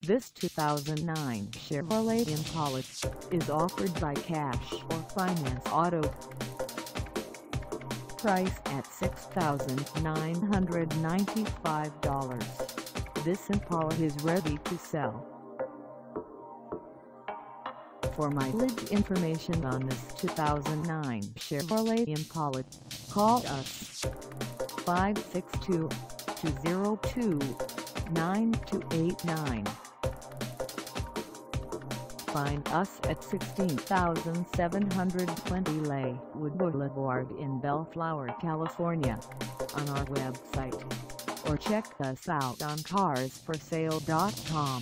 This 2009 Chevrolet Impala is offered by Cash or Finance Auto. Price at $6,995. This Impala is ready to sell. For mileage information on this 2009 Chevrolet Impala, call us 562-202-9289. Find us at 16720 Lakewood Blvd in Bellflower, California, on our website, or check us out on carsforsale.com.